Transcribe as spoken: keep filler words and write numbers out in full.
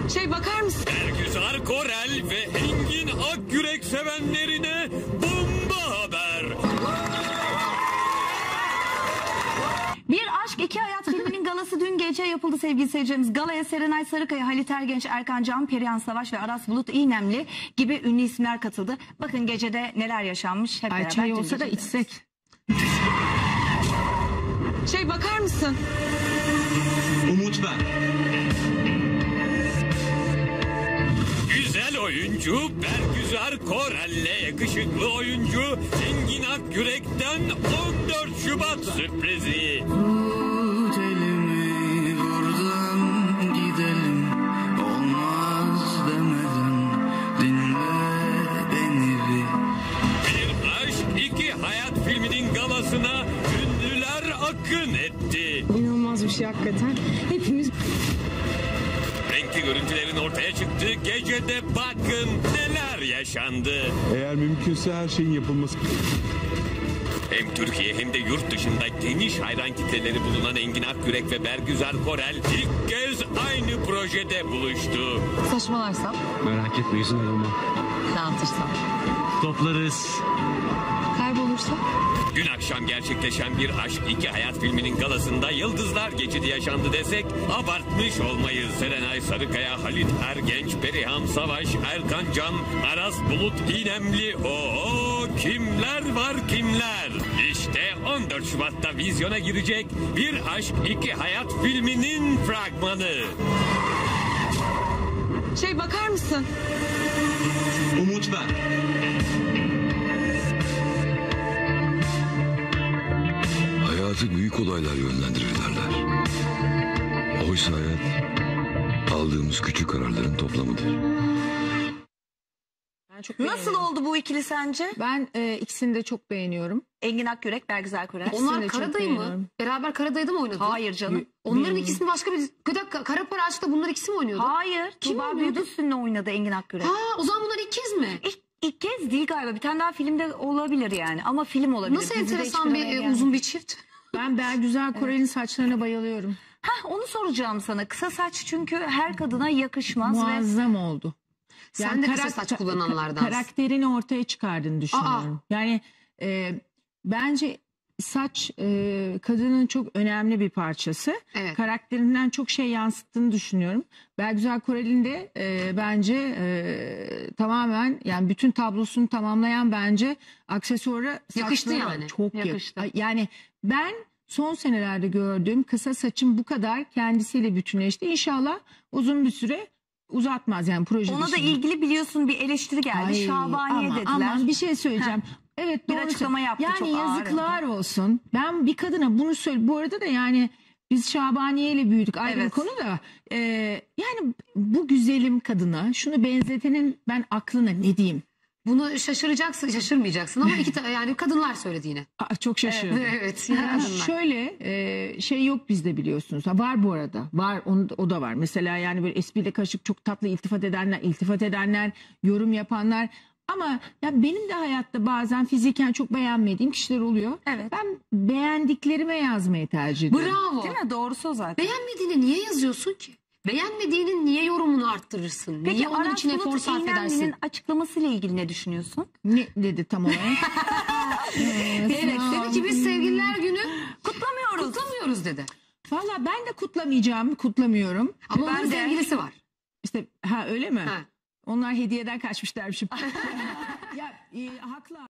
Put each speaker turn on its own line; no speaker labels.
Şey bakar mısın?
Bergüzar Korel ve Engin Akgürek sevenlerine bomba haber.
Bir Aşk İki Hayat filminin galası dün gece yapıldı sevgili seyircilerimiz. Galaya Serenay Sarıkaya, Halit Ergenç, Erkan Can, Perihan Savaş ve Aras Bulut İynemli gibi ünlü isimler katıldı. Bakın gecede neler yaşanmış hep beraber.
Ay, çay olsa da içsek.
Şey bakar mısın?
Umut ben.
Güzel oyuncu Bergüzar Korel'le yakışıklı oyuncu Engin Akgürek'ten on dört Şubat sürprizi.
Tut elimi buradan gidelim, olmaz demeden dinle beni bir.
Bir Aşk İki Hayat filminin galasına ünlüler akın etti.
İnanılmaz bir şey hakikaten. Hepimiz...
Renkli görüntülerin ortaya çıktığı gecede bakın neler yaşandı.
Eğer mümkünse her şeyin yapılması...
Hem Türkiye hem de yurt dışında geniş hayran kitleleri bulunan Engin Akgürek ve Bergüzar Korel ilk kez aynı projede buluştu.
Saçmalarsam?
Merak etme, izin ayrılmam.
Dağıtırsam?
Toplarız.
Kaybolursa?
Dün akşam gerçekleşen bir Aşk İki Hayat filminin galasında Yıldızlar Geçidi yaşandı desek abartmış olmayız. Serenay Sarıkaya, Halit Ergenç, Perihan Savaş, Erkan Can, Aras Bulut İynemli, ooo kimler var kimler. İşte on dört Şubat'ta vizyona girecek Bir Aşk İki Hayat filminin fragmanı.
Şey bakar mısın?
Umut ben.
Hayatı büyük olaylar yönlendirir derler. Oysa hayat aldığımız küçük kararların toplamıdır.
Ben çok
Nasıl
beğeniyorum.
oldu bu ikili sence?
Ben e, ikisini de çok beğeniyorum.
Engin Akgürek, Bergüzar Korel.
İkisini de
Onlar
çok
Karadayı mı?
beğeniyorum.
Beraber Karadayı'da mı oynadılar?
Hayır canım.
Onların ikisini başka bir... Bir dakika, Kara Para Aşk'ta bunlar ikisi mi oynuyordu?
Hayır.
Kim
Tuğba
oynuyordu?
Büyüküstün'le oynadı Engin Akgürek.
Ha, o zaman bunlar ikiz mi?
İlk, ilk kez değil galiba. Bir tane daha filmde olabilir yani. Ama film olabilir.
Nasıl
Dizide
enteresan
hiçbir
bir
araya
e,
gelmedi.
uzun bir çift.
Ben Bergüzar Korel'in saçlarına bayılıyorum.
Hah, onu soracağım sana. Kısa saç çünkü her kadına yakışmaz ve
Muazzam oldu.
Sen de kısa
karak-
saç kullananlardansın.
Karakterini ortaya çıkardığını düşünüyorum. Yani e, bence saç e, kadının çok önemli bir parçası.
Evet.
Karakterinden çok şey yansıttığını düşünüyorum. Bergüzar Korel'in de e, bence e, tamamen yani bütün tablosunu tamamlayan bence aksesuara
Yakıştı
saçları var.
yani.
Çok
Yakıştı.
yakıştı. Yani ben son senelerde gördüğüm kısa saçın bu kadar kendisiyle bütünleşti. İnşallah uzun bir süre uzatmaz yani proje
ona da
dışında.
ilgili biliyorsun bir eleştiri geldi.
Ay,
Şabaniye
aman,
dediler.
Aman bir şey söyleyeceğim. Evet
Bir
doğru.
açıklama yaptı,
Yani
çok ağır.
yazıklar olsun. Ben bir kadına bunu söyle. Bu arada da yani biz Şabaniye ile büyüdük ayrı
Evet.
bir konu da. E, yani bu güzelim kadına şunu benzetenin ben aklına ne diyeyim?
Bunu şaşıracaksın, şaşırmayacaksın ama iki ta- yani kadınlar söyledi yine.
Aa, çok şaşırdım.
Evet, yine
Ha,
kadınlar.
şöyle e, şey yok bizde biliyorsunuz. Ha, var bu arada. Var onu, o da var. Mesela yani böyle espriyle karışık çok tatlı iltifat edenler, iltifat edenler, yorum yapanlar. Ama ya benim de hayatta bazen fiziken çok beğenmediğim kişiler oluyor.
Evet.
Ben beğendiklerime yazmayı tercih ediyorum.
Bravo.
Değil mi? Doğrusu o zaten.
Beğenmediğini niye yazıyorsun ki? Beğenmediğinin niye yorumunu arttırırsın?
Peki
niye onun
Aras
için efor
Bulut
sarf
İynemli'nin
edersin?
açıklamasıyla ilgili ne düşünüyorsun?
Ne dedi tam olarak?
Evet, dedi ki biz sevgililer günü
Kutlamıyoruz.
kutlamıyoruz dedi.
Valla ben de kutlamayacağım, kutlamıyorum.
Ama
Ben
onun
de.
sevgilisi var.
İşte ha öyle mi?
Ha.
Onlar hediyeden kaçmışlarmışım. Ya e, haklı.